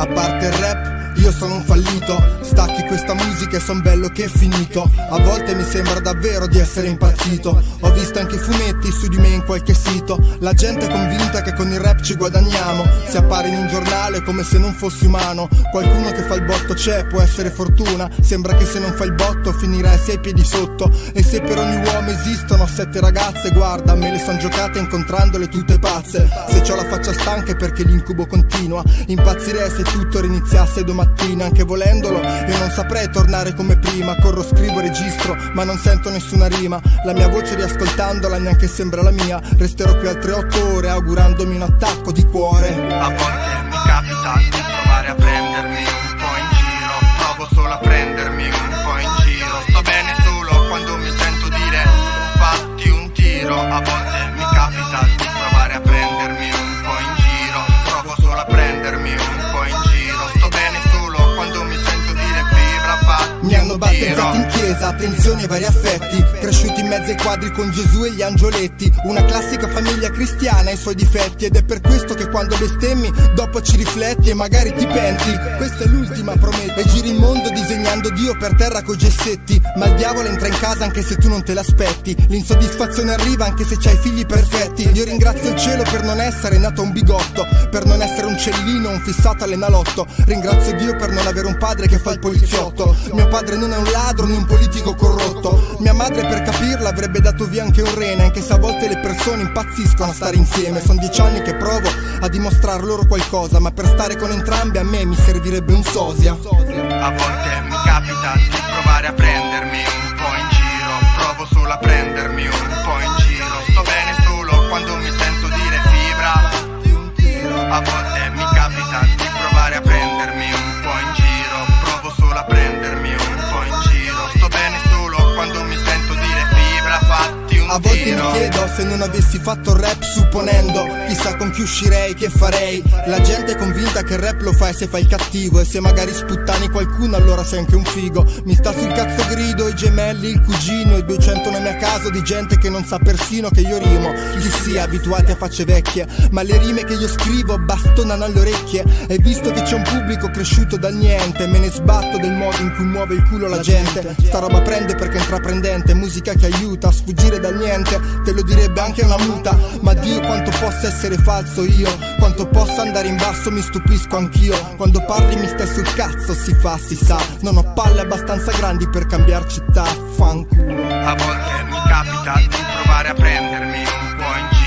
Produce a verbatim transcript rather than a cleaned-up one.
A parte il rap, io sono un fallito. Stacchi questa musica e son bello che è finito. A volte mi sembra davvero di essere impazzito. Ho visto anche i fumetti su di me in qualche sito. La gente è convinta che con il rap ci guadagniamo. Se appare in un giornale è come se non fossi umano. Qualcuno che fa il botto c'è, può essere fortuna. Sembra che se non fai il botto finirai sei piedi sotto. E se per ogni uomo esistono sette ragazze, guarda, me le son giocate incontrandole tutte pazze. Se c'ho la faccia stanca è perché l'incubo continua. Impazzirei se tutto riniziasse domattina. Anche volendolo io non saprei tornare come prima. Corro, scrivo, registro, ma non sento nessuna rima. La mia voce riascoltandola neanche sembra la mia. Resterò qui altre otto ore augurandomi un attacco di cuore. A volte mi capita di provare a prendermi un po' in giro. Provo solo a prendermi un po' in giro. Sto bene solo quando mi sento dire fatti un tiro. A volte mi capita di provare a prendermi un po' in giro. Provo solo a prendermi un po' in giro. Sto bene solo quando mi sento dire vibra, fatti. Mi hanno battezzato in chiesa, attenzione ai vari affetti. Cresciuti in mezzo ai quadri con Gesù e gli angioletti. Una classica famiglia cristiana e i suoi difetti. Ed è per questo che quando bestemmi dopo ci rifletti e magari ti penti. Questa è l'ultima, prometto. E giri il mondo disegnando Dio per terra coi gessetti. Ma il diavolo entra in casa anche se tu non te l'aspetti. L'insoddisfazione arriva anche se c'hai figli perfetti. Io ringrazio il cielo per non essere nato un bigotto, per non essere un cellino, un fissato all'enalotto. Ringrazio Dio per non avere un padre che fa il poliziotto. Mio padre non è un ladro né un politico corrotto. Mia madre per capirla avrebbe dato via anche un rene. Anche se a volte le persone impazziscono a stare insieme. Sono dieci anni che provo a dimostrar loro qualcosa, ma per stare con entrambi a me mi servirebbe un sosia. A volte mi capita di provare a prendermi un po' in giro. Provo solo a prendermi un po' in giro. Sto bene solo quando mi sento dire vibra. A volte mi capita di provare a prendermi un po' in giro. Provo solo a prendermi un po' in giro. Sto bene solo quando mi sento dire vibra, fatti un tiro. A volte mi chiedo se non avessi fatto rap supponendo, chissà con chi uscirei, che farei. La gente è convinta che il rap lo fai se fai il cattivo. E se magari sputtani qualcuno allora sei anche un figo. Mi sta sul cazzo grido, i gemelli, il cugino e duecento nomi a caso di gente che non sa persino che io rimo. Chi sia, abituati a facce vecchie, ma le rime che io scrivo bastonano alle orecchie. E visto che c'è un pubblico cresciuto dal niente, me ne sbatto del modo in cui muove il culo la gente. Sta roba prende perché è intraprendente, musica che aiuta a sfuggire dal niente. Te lo direbbe anche una muta. Ma Dio quanto possa essere falso io, quanto possa andare in basso mi stupisco anch'io. Quando parli mi stai sul cazzo, si fa, si sa. Non ho palle abbastanza grandi per cambiar città, fanculo. A volte mi capita di provare a prendermi un po' in giro.